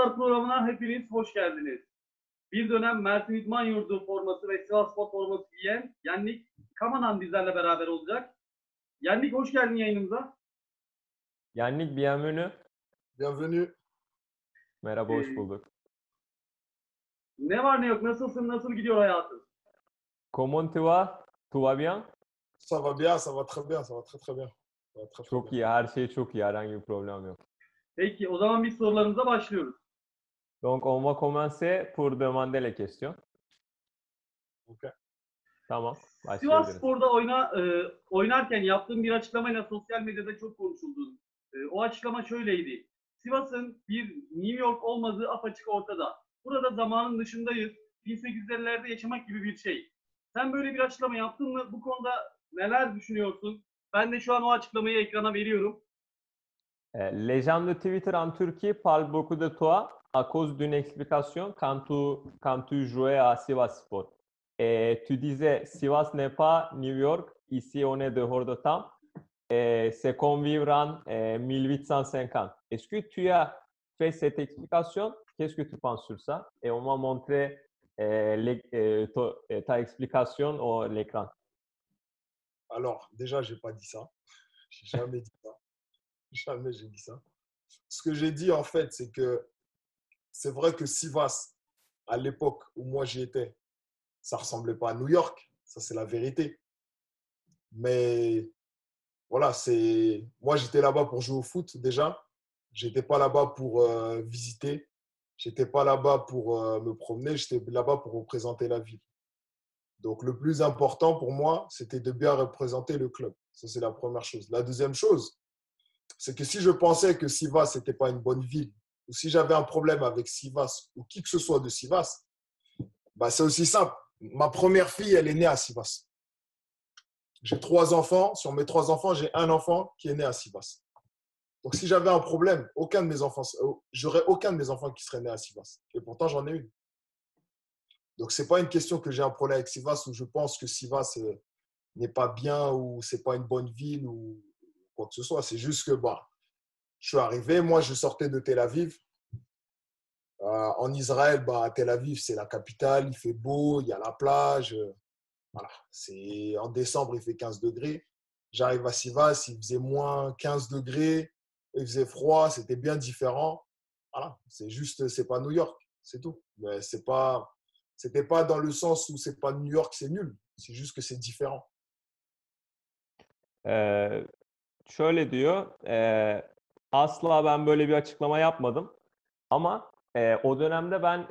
Sivaslılar programına hepiniz hoş geldiniz. Bir dönem Mersin İdman Yurdu forması ve Sivasspor forması giyen Yannick Kamanan bizlerle beraber olacak. Yannick hoş geldin yayınımıza. Yannick, bienvenue. Bienvenue. Merhaba, hoş bulduk. Ne var ne yok, nasılsın, nasıl gidiyor hayatın? Comment tu vas? Tout va bien? Ça va bien, ça va très bien, ça va très très bien. Ça va très, très Çok bien. iyi, her şey çok iyi, herhangi bir problem yok. Peki o zaman biz sorularımıza başlıyoruz. Donc, on va commencer pour demander les questions. Ok. Tamam, başlayabiliriz. Sivasspor'da oynarken yaptığın bir açıklamayla sosyal medyada çok konuşuldu. O açıklama şöyleydi. Sivas'ın bir New York olmadığı apaçık ortada. Burada zamanın dışındayız. 1850'lerde yaşamak gibi bir şey. Sen böyle bir açıklama yaptın mı? Bu konuda neler düşünüyorsun? Ben de şu an o açıklamayı ekrana veriyorum. Les gens de Twitter en Turquie parlent beaucoup de toi à cause d'une explication quand tu jouais à Sivasspor. Tu disais, Sivas n'est pas New York, ici on est dehors de temps. C'est comme vivre en 1850. Est-ce que tu as fait cette explication? Qu'est-ce que tu penses sur ça? Et on m'a montré ta explication à l'écran. Alors, déjà, j'ai pas dit ça. J'ai jamais dit ça. Jamais j'ai dit ça. Ce que j'ai dit, en fait, c'est que c'est vrai que Sivas, à l'époque où moi j'y étais, ça ressemblait pas à New York. Ça, c'est la vérité. Mais voilà, moi, j'étais là-bas pour jouer au foot déjà. J'étais pas là-bas pour visiter. J'étais pas là-bas pour me promener. J'étais là-bas pour représenter la ville. Donc, le plus important pour moi, c'était de bien représenter le club. Ça, c'est la première chose. La deuxième chose, c'est que si je pensais que Sivas n'était pas une bonne ville, ou si j'avais un problème avec Sivas ou qui que ce soit de Sivas, bah, c'est aussi simple. Ma première fille, elle est née à Sivas. J'ai 3 enfants. Sur mes 3 enfants, j'ai un enfant qui est né à Sivas. Donc, si j'avais un problème, j'aurais aucun de mes enfants qui serait né à Sivas. Et pourtant, j'en ai une. Donc, ce n'est pas une question que j'ai un problème avec Sivas où je pense que Sivas n'est pas bien ou ce n'est pas une bonne ville ou quoi que ce soit. C'est juste que je suis arrivé, moi, je sortais de Tel Aviv. En Israël, Tel Aviv, c'est la capitale, il fait beau, il y a la plage. Voilà. En décembre, il fait 15 degrés. J'arrive à Sivas, il faisait moins 15 degrés, il faisait froid, c'était bien différent. Voilà. C'est juste, c'est pas New York, c'est tout. Mais c'était pas dans le sens où c'est pas New York, c'est nul. C'est juste que c'est différent. Şöyle diyor, asla ben böyle bir açıklama yapmadım. Ama o dönemde ben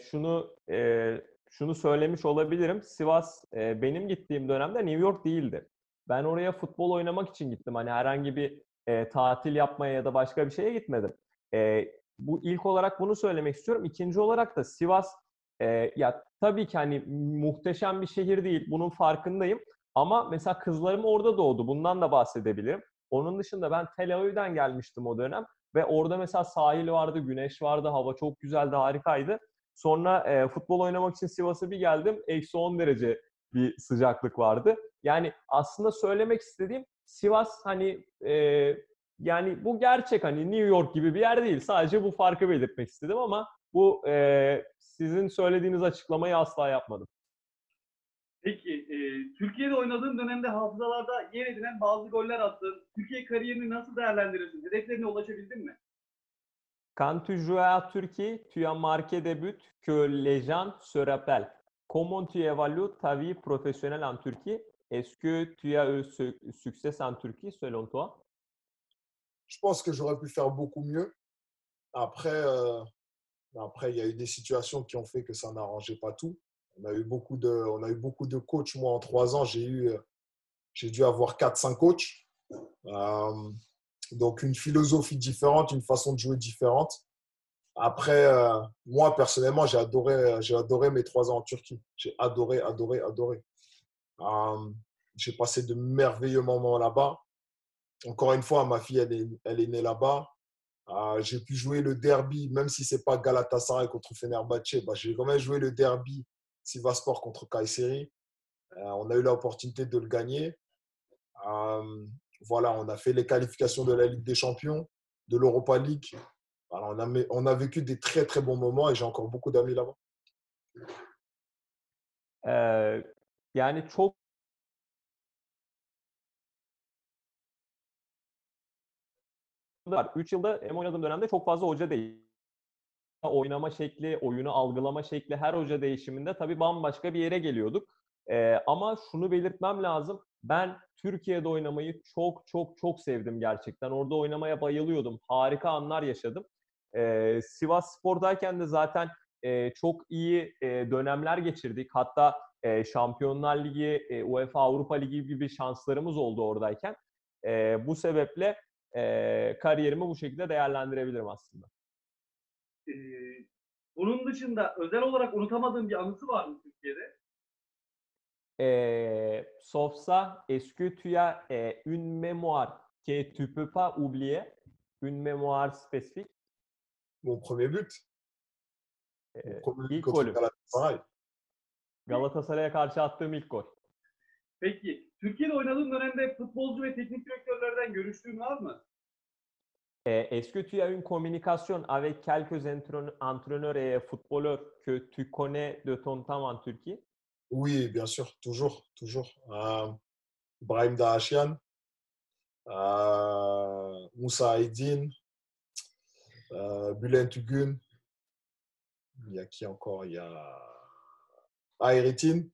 şunu söylemiş olabilirim. Sivas benim gittiğim dönemde New York değildi. Ben oraya futbol oynamak için gittim. Hani herhangi bir tatil yapmaya ya da başka bir şeye gitmedim. Bu ilk olarak bunu söylemek istiyorum. İkinci olarak da Sivas ya tabii ki hani muhteşem bir şehir değil. Bunun farkındayım. Ama mesela kızlarım orada doğdu. Bundan da bahsedebilirim. Onun dışında ben Tel Aviv'den gelmiştim o dönem. Ve orada mesela sahil vardı, güneş vardı, hava çok güzeldi, harikaydı. Sonra futbol oynamak için Sivas'a bir geldim. -10 derece bir sıcaklık vardı. Yani aslında söylemek istediğim Sivas hani yani bu gerçek hani New York gibi bir yer değil. Sadece bu farkı belirtmek istedim ama bu sizin söylediğiniz açıklamayı asla yapmadım. Peki, Türkiye'de oynadığın dönemde hafızalarda yer edinen bazı goller attın. Türkiye kariyerini nasıl değerlendirirsin? Hedeflerine ulaşabildin mi? Quand tu jouais à Turquie, tu as marqué des buts que les gens se rappellent. Comment tu évalues ta vie professionnelle en Turquie? Est-ce que tu as eu succès en Turquie selon toi? Je pense que j'aurais pu faire beaucoup mieux. Après, il y a eu des situations qui ont fait que ça n'arrangeait pas tout. On a eu beaucoup de coachs. Moi, en 3 ans, j'ai dû avoir 4-5 coachs. Donc, une philosophie différente, une façon de jouer différente. Après, moi, personnellement, j'ai adoré mes 3 ans en Turquie. J'ai adoré, adoré, adoré. J'ai passé de merveilleux moments là-bas. Encore une fois, ma fille, elle est née là-bas. J'ai pu jouer le derby, même si ce n'est pas Galatasaray contre Fenerbahçe, j'ai quand même joué le derby Sivasspor contre Kayseri. On a eu l'opportunité de le gagner. Voilà, on a fait les qualifications de la Ligue des Champions, de l'Europa League. Alors, on a vécu des très, très bons moments et j'ai encore beaucoup d'amis là-bas. Yani çok var. 3 yılda hem oynadığım dönemde çok fazla hoca değişti. Oynama şekli, oyunu algılama şekli her hoca değişiminde tabii bambaşka bir yere geliyorduk. Ama şunu belirtmem lazım. Ben Türkiye'de oynamayı çok çok çok sevdim gerçekten. Orada oynamaya bayılıyordum. Harika anlar yaşadım. Sivasspor'dayken de zaten çok iyi dönemler geçirdik. Hatta Şampiyonlar Ligi, UEFA Avrupa Ligi gibi şanslarımız oldu oradayken. Bu sebeple kariyerimi bu şekilde değerlendirebilirim aslında. Bunun dışında özel olarak unutamadığın bir anısı var mı Türkiye'de? Sauf ça, est-ce que tu as une mémoire que tu peux pas oublier? Une mémoire spécifique? Mon premier but. Mon premier but İlk contre golüm. Galatasaray. Galatasaray'a karşı attığım ilk gol. Peki, Türkiye'de oynadığın dönemde futbolcu ve teknik direktörlerden görüştüğün var mı? Est-ce que tu as une communication avec quelques entraîneurs et footballeurs que tu connais de ton temps en Turquie? Oui, bien sûr, toujours, toujours. Brahim Dahachian, Moussa Aydin, Bülent Ugün. Il y a qui encore? Il y a Hayrettin.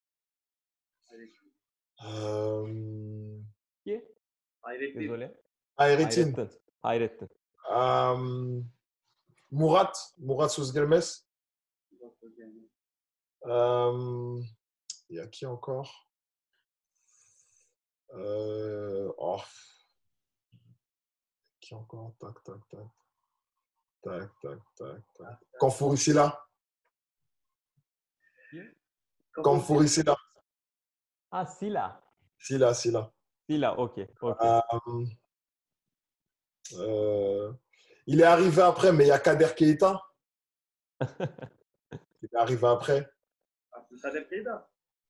Qui? Hayrettin. Désolé. Hayrettin. Hayrettin. Murat Souzgelmes. Il y a qui encore? Qui encore? Tac, tac, tac. Tac, tac, tac, tac. Kanfourissila. Kanfourissila. Ah, Sila. Sila. Sila, ok. Il est arrivé après, mais il y a Kader Keita. Il est arrivé après. Kader Keita.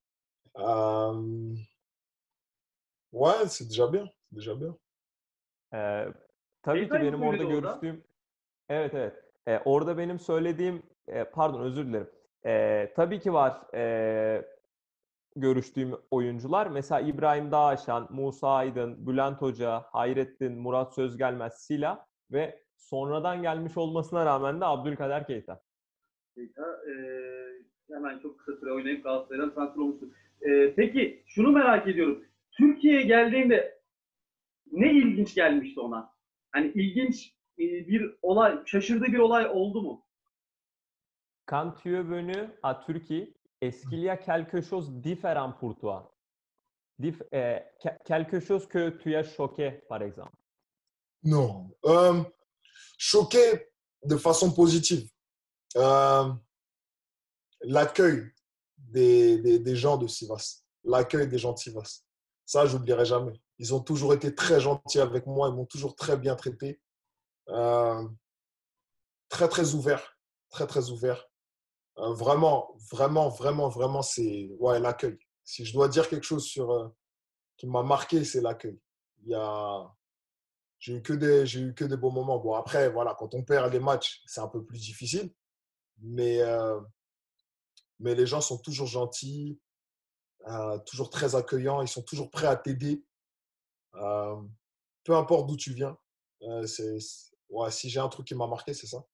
Ouais, c'est déjà bien. C'est déjà bien. Tabii ki Keita benim yok orada muydu orada? görüştüğüm... Evet, evet. Orada benim söylediğim... pardon, özür dilerim. Tabii ki var görüştüğüm oyuncular. Mesela İbrahim Dağaşan, Musa Aydın, Bülent Hoca, Hayrettin, Murat Sözgelmez, Sila ve sonradan gelmiş olmasına rağmen de Abdülkader Keita. Keita hemen çok kısa süre oynayıp Galatasaray'dan transfer olmuştu. Peki şunu merak ediyorum. Türkiye'ye geldiğinde ne ilginç gelmişti ona? Hani ilginç bir olay, şaşırdığı bir olay oldu mu? Quand tu es venu à Turquie, est-ce qu'il y a quelque chose de différent pour toi? Quelque chose que tu as choqué, par exemple? Non. Choqué de façon positive. L'accueil des gens de Sivas. L'accueil des gens de Sivas. Ça, je n'oublierai jamais. Ils ont toujours été très gentils avec moi. Ils m'ont toujours très bien traité. Très, très ouvert. Très, très ouvert. Vraiment, c'est l'accueil. Si je dois dire quelque chose qui m'a marqué, c'est l'accueil. J'ai eu que des bons moments. Bon, après, voilà, quand on perd les matchs, c'est un peu plus difficile. Mais les gens sont toujours gentils, toujours très accueillants. Ils sont toujours prêts à t'aider. Peu importe d'où tu viens. Si j'ai un truc qui m'a marqué, c'est ça.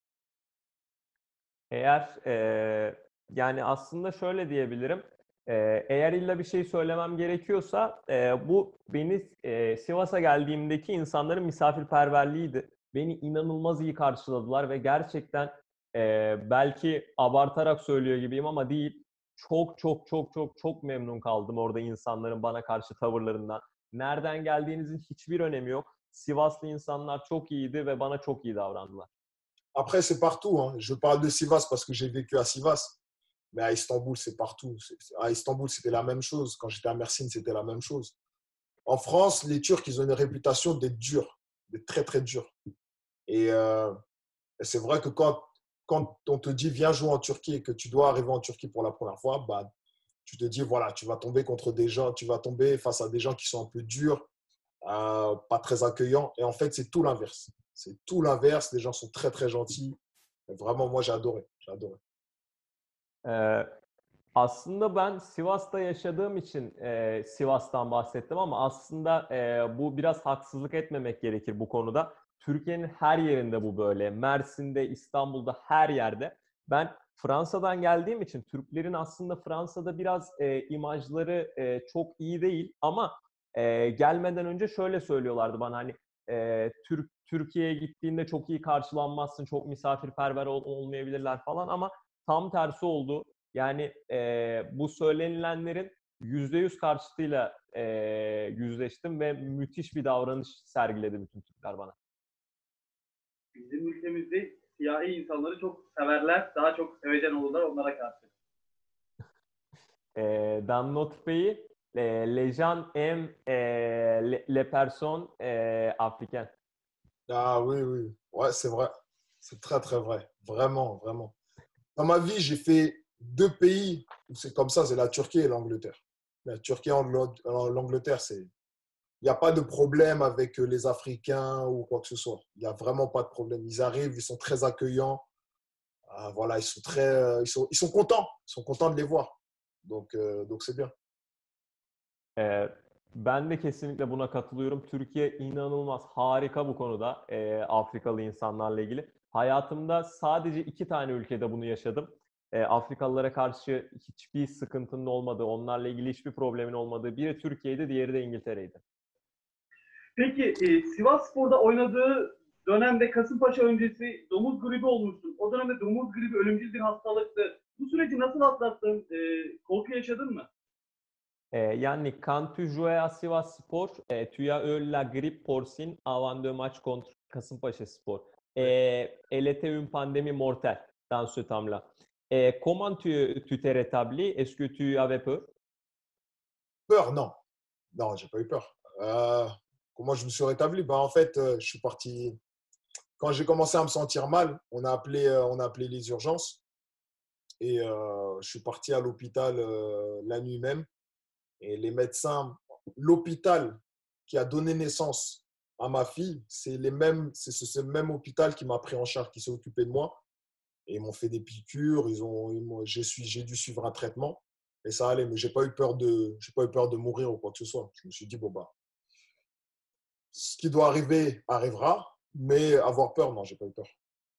Eğer yani aslında şöyle diyebilirim. Eğer illa bir şey söylemem gerekiyorsa bu beni Sivas'a geldiğimdeki insanların misafirperverliğiydi. Beni inanılmaz iyi karşıladılar ve gerçekten belki abartarak söylüyor gibiyim ama değil. Çok çok çok çok çok memnun kaldım orada insanların bana karşı tavırlarından. Nereden geldiğinizin hiçbir önemi yok. Sivaslı insanlar çok iyiydi ve bana çok iyi davrandılar. Après, c'est partout. Hein. Je parle de Sivas parce que j'ai vécu à Sivas. Mais à Istanbul, c'est partout. À Istanbul, c'était la même chose. Quand j'étais à Mersin, c'était la même chose. En France, les Turcs, ils ont une réputation d'être durs, d'être très, très durs. Et c'est vrai que quand on te dit viens jouer en Turquie et que tu dois arriver en Turquie pour la première fois, bah, tu te dis voilà, tu vas tomber contre des gens, tu vas tomber face à des gens qui sont un peu durs, pas très accueillants. Et en fait, c'est tout l'inverse. C'est tout l'inverse. Les gens sont très, très gentils. Et vraiment, moi, j'ai adoré. J'ai adoré. Ee, Aslında ben Sivas'ta yaşadığım için Sivas'tan bahsettim ama aslında bu biraz haksızlık etmemek gerekir bu konuda. Türkiye'nin her yerinde bu böyle. Mersin'de, İstanbul'da, her yerde. Ben Fransa'dan geldiğim için Türklerin aslında Fransa'da biraz imajları çok iyi değil ama gelmeden önce şöyle söylüyorlardı bana hani Türkiye'ye gittiğinde çok iyi karşılanmazsın, çok misafirperver olmayabilirler falan ama tam tersi oldu. Yani bu söylenilenlerin %100 karşıtıyla yüzleştim ve müthiş bir davranış sergiledi bütün Türkler bana. Bizim ülkemizde siyahi insanları çok severler. Daha çok sevecen olurlar onlara karşı. Dans notre pays, les gens aiment les personnes africaines. Ah oui, oui. Ouais, c'est vrai. C'est très, très vrai. Vraiment, vraiment. Dans ma vie, j'ai fait deux pays où c'est comme ça, c'est la Turquie et l'Angleterre. La Turquie et l'Angleterre, c'est... Il n'y a pas de problème avec les Africains ou quoi que ce soit. Il n'y a vraiment pas de problème. Ils arrivent, ils sont très accueillants. Ah, voilà, ils sont très, ils sont contents. Ils sont contents de les voir. Donc c'est bien. Ee, Ben de kesinlikle buna katılıyorum. Türkiye inanılmaz, harika bu konuda Afrikalı insanlarla ilgili. Hayatımda sadece 2 tane ülkede bunu yaşadım. Afrikalılara karşı hiçbir sıkıntının olmadığı, onlarla ilgili hiçbir problemin olmadığı. Biri Türkiye'ydi, diğeri de İngiltere'ydi. Peki Sivasspor'da oynadığı dönemde Kasımpaşa öncesi domuz gribi olmuştu. O dönemde domuz gribi ölümcül bir hastalıktı. Bu süreci nasıl atlattın? Korku yaşadın mı? Yani quand tu jouais à Sivas Sport, tu as eu la grippe porcine avant de match contre Kasımpaşa Sport. Elle était une pandémie mortelle dans ce temps-là. Comment tu t'es rétabli? Est-ce que tu avais peur? Peur, non. Non, j'ai pas eu peur. Comment je me suis rétabli? Ben, en fait, je suis parti. Quand j'ai commencé à me sentir mal, on a appelé les urgences et je suis parti à l'hôpital la nuit même. Et les médecins, l'hôpital qui a donné naissance à ma fille, c'est le même hôpital qui m'a pris en charge, qui s'est occupé de moi. Et ils m'ont fait des piqûres, j'ai dû suivre un traitement. Et ça allait, mais j'ai pas eu peur de mourir ou quoi que ce soit. Je me suis dit, bon, bah, ce qui doit arriver arrivera, mais avoir peur, non, j'ai pas eu peur.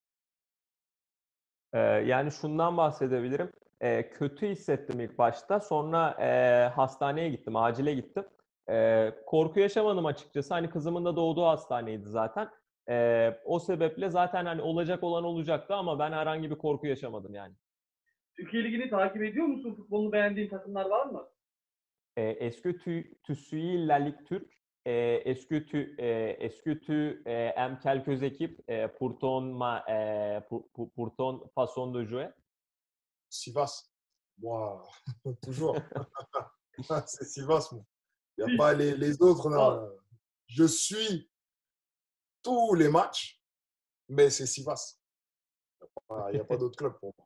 Yani şundan bahsedebilirim. Kötü hissettim ilk başta. Sonra hastaneye gittim, acile gittim. Korku yaşamadım açıkçası. Hani kızımın da doğduğu hastaneydi zaten. O sebeple zaten hani olacak olan olacaktı ama ben herhangi bir korku yaşamadım yani. Türkiye Ligi'ni takip ediyor musun? Futbolunu beğendiğin takımlar var mı? Est-ce que tu suis la Ligue turque? Est-ce que tu aimes quelques équipes pour ton façon de jouer? Sivas, moi, toujours. C'est Sivas, moi. Il n'y a Si. pas les autres, Aa, non. Je suis tous les matchs, mais c'est Sivas. Il n'y a pas d'autre club pour moi.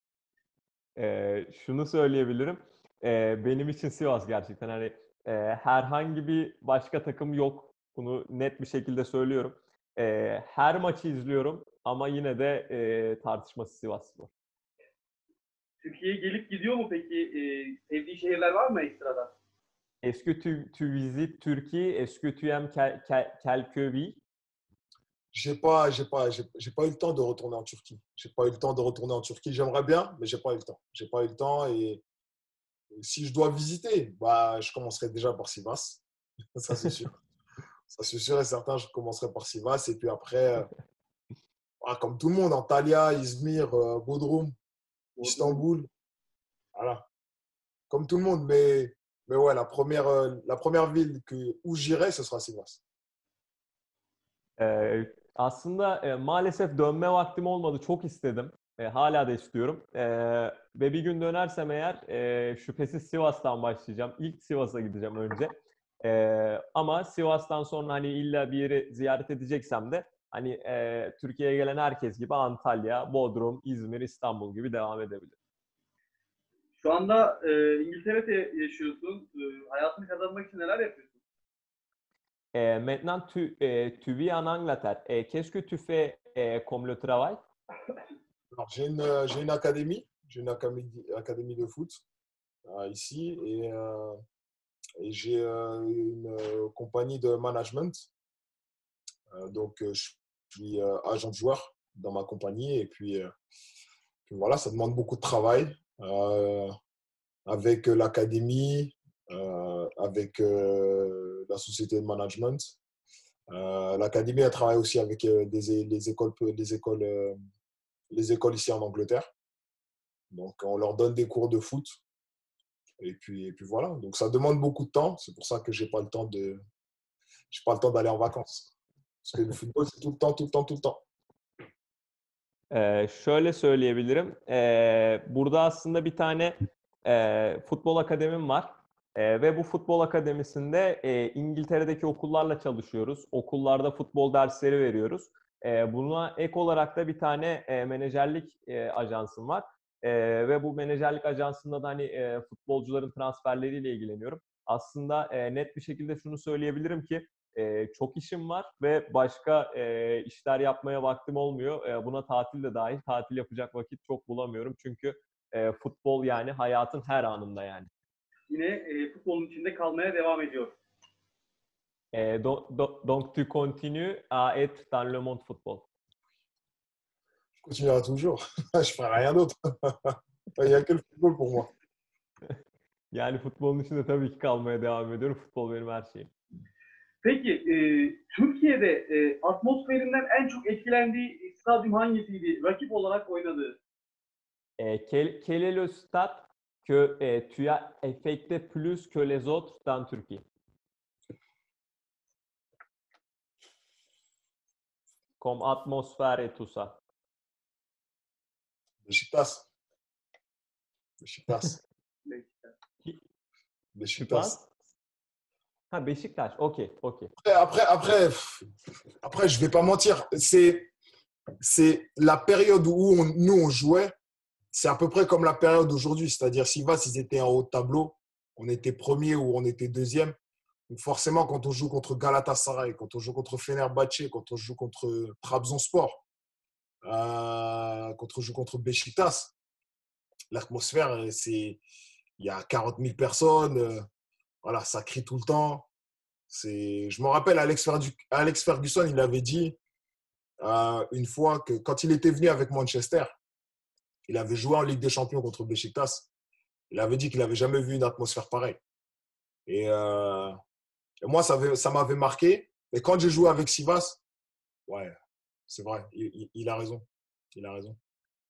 Şunu söyleyebilirim. Benim için Sivas gerçekten hani herhangi bir başka takım yok. Bunu net bir şekilde söylüyorum. Her maçı izliyorum ama yine de tartışması Sivasspor. Türkiye'ye gelip gidiyor mu peki? Sevdiği şehirler var mı ekstradan? Est-ce que tu visites Turquie? Est-ce que tu aimes quelques villes? J'ai pas eu le temps de retourner en Turquie. J'ai pas eu le temps de retourner en Turquie. J'aimerais bien, mais j'ai pas eu le temps. J'ai pas eu le temps et si je dois visiter, bah, je commencerai déjà par Sivas. Ça, c'est sûr. Ça, c'est sûr et certain, je commencerai par Sivas. Et puis après, comme tout le monde, Antalya, Izmir, Bodrum, Bodrum. Istanbul. Voilà. Comme tout le monde. Mais ouais, la première ville où j'irai, ce sera Sivas. Aslında maalesef dönme vaktim olmadı. Çok istedim. Hala da istiyorum. Ve bir gün dönersem eğer şüphesiz Sivas'tan başlayacağım. İlk Sivas'a gideceğim önce. Ama Sivas'tan sonra hani illa bir yeri ziyaret edeceksem de hani Türkiye'ye gelen herkes gibi Antalya, Bodrum, İzmir, İstanbul gibi devam edebilirim. Şu anda İngiltere'de yaşıyorsun. Hayatını kazanmak için neler yapıyorsun? Maintenant, tu vis en Angleterre. Qu'est-ce que tu fais comme le travail? Alors, j'ai une académie. J'ai une académie de foot ici et j'ai une compagnie de management. Je suis agent de joueur dans ma compagnie et puis voilà, ça demande beaucoup de travail avec l'académie, avec la société de management. L'académie, elle travaille aussi avec les écoles ici en Angleterre. Donc, on leur donne des cours de foot. Et puis voilà. Donc, ça demande beaucoup de temps. C'est pour ça que j'ai pas le temps d'aller en vacances. Parce que le football, c'est tout le temps, tout le temps, tout le temps. Şöyle söyleyebilirim. Burada aslında bir tane futbol akademim var. Ve bu futbol akademisinde İngiltere'deki okullarla çalışıyoruz. Okullarda futbol dersleri veriyoruz. Buna ek olarak da bir tane menajerlik ajansım var. Ve bu menajerlik ajansında da hani futbolcuların transferleriyle ilgileniyorum. Aslında net bir şekilde şunu söyleyebilirim ki çok işim var ve başka işler yapmaya vaktim olmuyor. Buna tatil de dahil. Tatil yapacak vakit çok bulamıyorum. Çünkü futbol yani hayatın her anında yani. Yine futbolun içinde kalmaya devam ediyor. Donc tu continues à être dans le monde football. Je continuerai toujours. Je ferai rien d'autre. Il n'y a que le football pour moi. Yani futbolun içinde tabii ki kalmaya devam ediyorum. Futbol benim her şeyim. Peki Türkiye'de atmosferinden en çok etkilendiği stadyum hangisiydi? Rakip olarak oynadığı. Quel est le stade que tu as affecté plus que les autres dans Turquie? Comme atmosphère et tout ça. Beşiktaş. Beşiktaş. Tu Beşiktaş. penses? Ha Beşiktaş. OK. Après, je vais pas mentir. C'est la période où nous, on jouait. C'est à peu près comme la période d'aujourd'hui. C'est-à-dire, Sivas, ils étaient en haut de tableau. On était premier ou on était deuxième. Donc forcément, quand on joue contre Galatasaray, quand on joue contre Fenerbahçe, quand on joue contre Trabzonspor, quand on joue contre Beşiktaş, l'atmosphère, il y a 40 000 personnes. Voilà, ça crie tout le temps. Je me rappelle, Alex Ferguson, il avait dit une fois que quand il était venu avec Manchester, il avait joué en Ligue des Champions contre Beşiktaş. Il avait dit qu'il n'avait jamais vu une atmosphère pareille. Et moi, ça m'avait marqué. Et quand j'ai joué avec Sivas, ouais, c'est vrai, il a raison. Il a raison.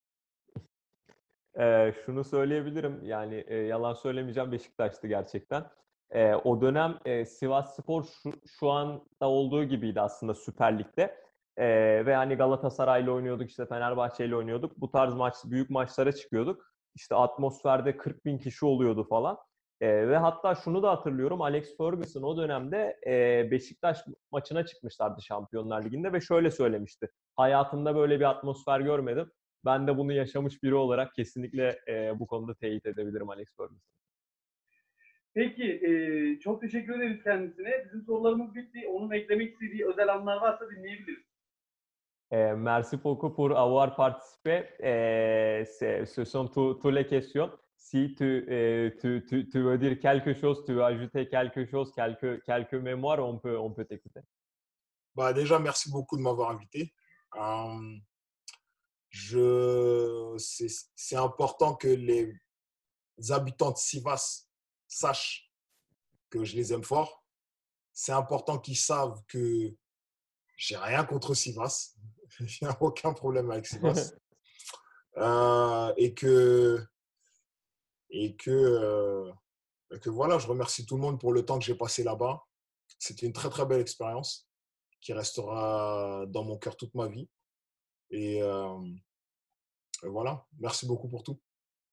Şunu söyleyebilirim yani yalan söylemeyeceğim Beşiktaş'tı gerçekten. O dönem Sivasspor şu anda olduğu gibiydi aslında Süper Lig'de. Ve hani Galatasaray'la oynuyorduk işte Fenerbahçe'yle oynuyorduk. Bu tarz büyük maçlara çıkıyorduk. İşte atmosferde 40 bin kişi oluyordu falan. Ve hatta şunu da hatırlıyorum Alex Ferguson o dönemde Beşiktaş maçına çıkmışlardı Şampiyonlar Ligi'nde ve şöyle söylemişti. Hayatımda böyle bir atmosfer görmedim. Ben de bunu yaşamış biri olarak kesinlikle bu konuda teyit edebilirim Alex Ferguson. Peki çok teşekkür ederiz kendisine. Bizim sorularımız bitti. Onun eklemek istediği özel anlar varsa dinleyebiliriz. Merci beaucoup pour avoir participé. Ce sont toutes les questions. Si tu veux dire quelque chose, tu veux ajouter quelque chose, quelques mémoires, on peut t'écouter. Bah, déjà, merci beaucoup de m'avoir invité. C'est important que les habitants de Sivas sachent que je les aime fort. C'est important qu'ils savent que j'ai rien contre Sivas. Il n'y a aucun problème avec Sivas. Et que voilà, je remercie tout le monde pour le temps que j'ai passé là-bas. C'était une très, très belle expérience qui restera dans mon cœur toute ma vie. Et voilà, merci beaucoup pour tout.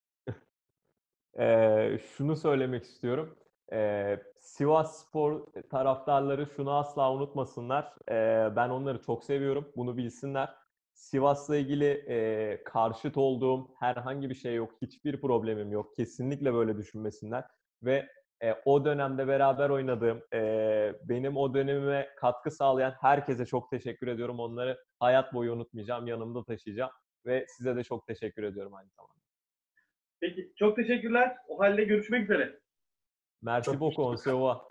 Şunu söylemek istiyorum. Sivasspor taraftarları şunu asla unutmasınlar. Ben onları çok seviyorum. Bunu bilsinler. Sivas'la ilgili karşıt olduğum herhangi bir şey yok. Hiçbir problemim yok. Kesinlikle böyle düşünmesinler. Ve O dönemde beraber oynadığım, benim o dönemime katkı sağlayan herkese çok teşekkür ediyorum. Onları hayat boyu unutmayacağım, yanımda taşıyacağım ve size de çok teşekkür ediyorum aynı zamanda. Peki çok teşekkürler. O halde görüşmek üzere. Merci Çok beaucoup, on se voit.